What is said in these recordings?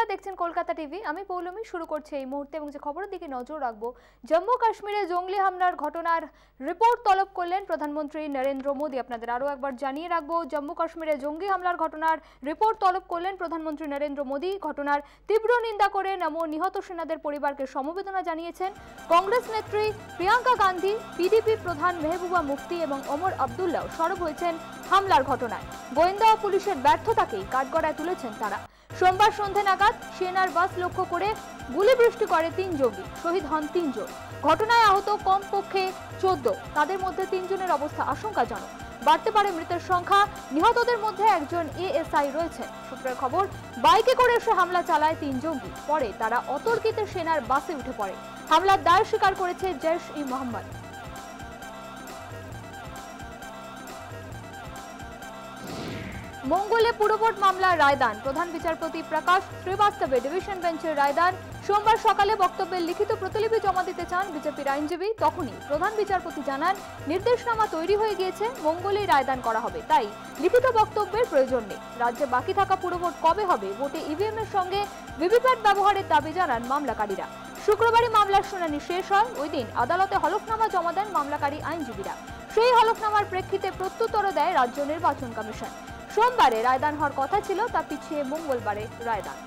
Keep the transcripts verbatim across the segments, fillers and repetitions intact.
দেখছেন কলকাতা টিভি। আমি পৌলমি শুরু করছি এই মুহূর্তে এবং যে খবরের দিকে নজর রাখবো, জম্মু কাশ্মীরে জঙ্গি হামলার ঘটনার রিপোর্ট তলব করলেন প্রধানমন্ত্রী নরেন্দ্র মোদী। আপনাদের আরও একবার জানিয়ে রাখবো, জম্মু কাশ্মীরে জঙ্গি হামলার ঘটনার রিপোর্ট তলব করলেন প্রধানমন্ত্রী নরেন্দ্র মোদী। ঘটনার তীব্র নিন্দা করে নমো নিহত সেনাদের পরিবারকে সমবেদনা জানিয়েছেন কংগ্রেস নেত্রী প্রিয়াঙ্কা গান্ধী, পিডিপি প্রধান মেহবুবা মুফতি এবং ওমর আবদুল্লাহ সরব হয়েছেন হামলার ঘটনায়। গোয়েন্দা ও পুলিশের ব্যর্থতাকেই কাঠগড়ায় তুলেছেন তারা। সোমবার সন্ধ্যে নাগাদ সেনার বাস লক্ষ্য করে গুলি বৃষ্টি করে তিন জঙ্গি, শহীদ হন তিনজন। ঘটনায় আহত কমপক্ষে চোদ্দ, তাদের মধ্যে তিনজনের অবস্থা আশঙ্কাজনক। বাড়তে পারে মৃতের সংখ্যা। নিহতদের মধ্যে একজন এএসআই রয়েছেন। সূত্রের খবর, বাইকে করে এসে হামলা চালায় তিন জঙ্গি। পরে তারা অতর্কিতে সেনার বাসে উঠে পড়ে। হামলার দায় স্বীকার করেছে জৈশ ই মোহাম্মদ। মঙ্গলে পুরভোট মামলার রায়দান, প্রধান বিচারপতি প্রকাশ শ্রীবাস্তবের ডিভিশন বেঞ্চের রায়দান। সোমবার সকালে বক্তব্যের লিখিত প্রতিলিপি জমা দিতে চান বিজেপির আইনজীবী। তখনই প্রধান বিচারপতি জানান, নির্দেশনামা তৈরি হয়ে গিয়েছে, মঙ্গলেই রায়দান করা হবে, তাই লিখিত বক্তব্যের প্রয়োজন নেই। রাজ্যে বাকি থাকা পুরভোট কবে হবে, ভোটে ইভিএম এর সঙ্গে ভিভিপ্যাট ব্যবহারের দাবি জানান মামলাকারীরা। শুক্রবারই মামলার শুনানি শেষ হয়। ওই দিন আদালতে হলফনামা জমা দেন মামলাকারী আইনজীবীরা। সেই হলফনামার প্রেক্ষিতে প্রত্যুত্তর দেয় রাজ্য নির্বাচন কমিশন। সোমবারে রায়দান হওয়ার কথা ছিল, তা পিছিয়ে মঙ্গলবারে রায়দান।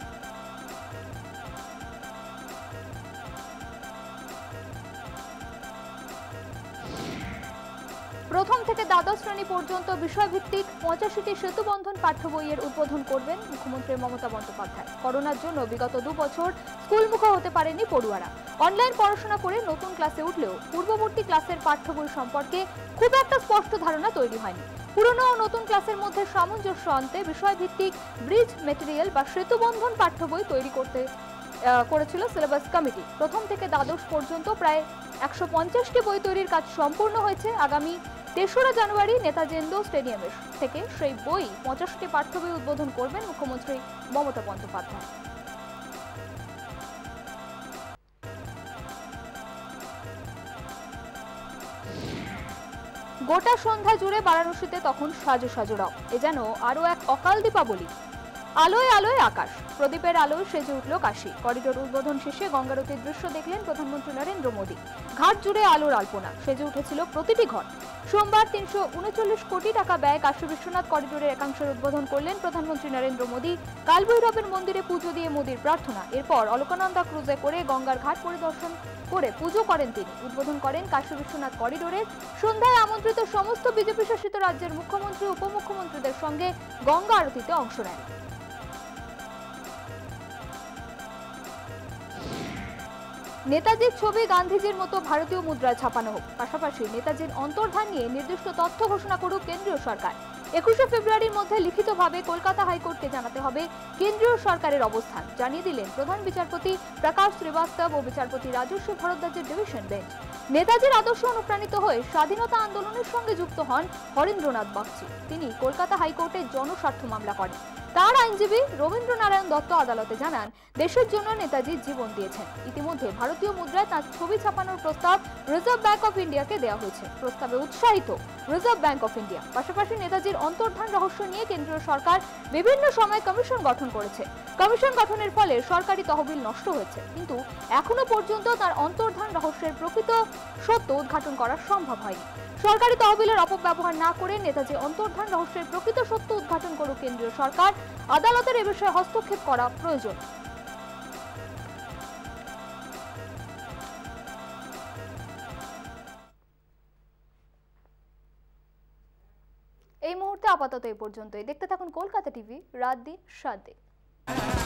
প্রথম থেকে দ্বাদশ শ্রেণী পর্যন্ত বিষয়ভিত্তিক পঁচাশিটি সেতু বন্ধন পাঠ্য বইয়ের উদ্বোধন করবেন মুখ্যমন্ত্রী মমতা বন্দ্যোপাধ্যায়। করোনার জন্য বিগত দু বছর স্কুলমুখ হতে পারেনি পড়ুয়ারা। অনলাইন পড়াশোনা করে নতুন ক্লাসে উঠলেও পূর্ববর্তী ক্লাসের পাঠ্য বই সম্পর্কে খুব একটা স্পষ্ট ধারণা তৈরি হয়নি। পুরনো ও নতুন ক্লাসের মধ্যে সামঞ্জস্য আনতে বিষয়ভিত্তিক ব্রিজ মেটেরিয়াল বা সেতু বন্ধন পাঠ্য বই তৈরি করতে করেছিল সিলেবাস কমিটি। প্রথম থেকে দ্বাদশ পর্যন্ত প্রায় একশো পঞ্চাশটি বই তৈরির কাজ সম্পূর্ণ হয়েছে। আগামী তেসরা জানুয়ারি নেতাজি ইন্ডোর স্টেডিয়ামের থেকে সেই বই পঁচাশটি পাঠ্য বই উদ্বোধন করবেন মুখ্যমন্ত্রী মমতা বন্দ্যোপাধ্যায়। গোটা সন্ধ্যা জুড়ে বারাণসীতে তখন সাজো সাজো রব। এ যেন আরো এক অকাল দীপাবলি। আলোয় আলোয় আকাশ, প্রদীপের আলোয় সেজে উঠল কাশী। করিডোর উদ্বোধন শেষে গঙ্গারতির দৃশ্য দেখলেন প্রধানমন্ত্রী নরেন্দ্র মোদী। ঘাট জুড়ে আলোর আলপনা, সেজে উঠেছিল প্রতিটি ঘর। সোমবার তিনশো উনচল্লিশ কোটি টাকা ব্যয় কাশী বিশ্বনাথ করিডোরের একাংশের উদ্বোধন করলেন প্রধানমন্ত্রী নরেন্দ্র মোদী। কালভৈরবের মন্দিরে পুজো দিয়ে মোদীর প্রার্থনা। এরপর অলকানন্দা ক্রুজে করে গঙ্গার ঘাট পরিদর্শন করে পুজো করেন তিনি। উদ্বোধন করেন কাশী বিশ্বনাথ করিডোরের। সন্ধ্যায় আমন্ত্রিত সমস্ত বিজেপি শাসিত রাজ্যের মুখ্যমন্ত্রী উপমুখ্যমন্ত্রীদের সঙ্গে গঙ্গা আরতিতে অংশ নেন। নেতাজির ছবি গান্ধীজির মতো ভারতীয় মুদ্রায় ছাপানো হোক, পাশাপাশি নেতাজির অন্তর্ধান নিয়ে নির্দিষ্ট তথ্য ঘোষণা করুক কেন্দ্রীয় সরকার। একুশে ফেব্রুয়ারির মধ্যে লিখিতভাবে কলকাতা হাইকোর্টকে জানাতে হবে কেন্দ্রীয় সরকারের অবস্থান, জানিয়ে দিলেন প্রধান বিচারপতি প্রকাশ শ্রীবাস্তব ও বিচারপতি রাজস্বী ভরদ্বাজের ডিভিশন বেঞ্চ। নেতাজির আদর্শ অনুপ্রাণিত হয়ে স্বাধীনতা আন্দোলনের সঙ্গে যুক্ত হন হরেন্দ্রনাথ বাগচি। তিনি কলকাতা হাইকোর্টে জনস্বার্থ মামলা করেন। তার আইনজীবী রবীন্দ্রনারায়ণ দত্ত আদালতে জানান, দেশের জন্য নেতাজি জীবন দিয়েছেন। ইতিমধ্যে ভারতীয় মুদ্রায় তাঁর ছবি ছাপানোর প্রস্তাব রিজার্ভ ব্যাংক অফ ইন্ডিয়াকে দেওয়া হয়েছে। প্রস্তাবে উৎসাহিত রিজার্ভ ব্যাংক অফ ইন্ডিয়া। পাশাপাশি নেতাজির অন্তর্ধান রহস্য নিয়ে কেন্দ্রীয় সরকার বিভিন্ন সময় কমিশন গঠন করেছে। কমিশন গঠনের ফলে সরকারি তহবিল নষ্ট হয়েছে, কিন্তু এখনো পর্যন্ত তার অন্তর্ধান রহস্যের প্রকৃত সত্য উদ্ঘাটন করা সম্ভব হয়নি। সরকারি তহবিলের অপব্যবহার না করে নেতাজি অন্তর্ধান রহস্যের প্রকৃত সত্য উদ্ঘাটন করুক কেন্দ্রীয় সরকার। আদালতের এ বিষয়ে হস্তক্ষেপ করা প্রয়োজন। এই মুহূর্তে আপাতত এই পর্যন্তই। দেখতে থাকুন কলকাতা টিভি, রাত দিন সাত দিন।